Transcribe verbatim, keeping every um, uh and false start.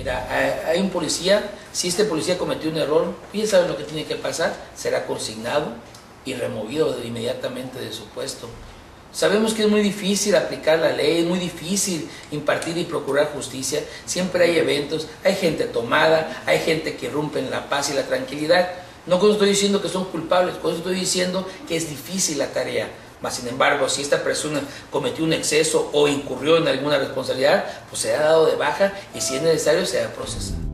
Mira, hay un policía, si este policía cometió un error, ya saben lo que tiene que pasar, será consignado y removido de, inmediatamente de su puesto. Sabemos que es muy difícil aplicar la ley, es muy difícil impartir y procurar justicia, siempre hay eventos, hay gente tomada, hay gente que irrumpe en la paz y la tranquilidad. No con eso estoy diciendo que son culpables, con eso estoy diciendo que es difícil la tarea. Mas, sin embargo, si esta persona cometió un exceso o incurrió en alguna responsabilidad, pues será dado de baja y si es necesario será procesado.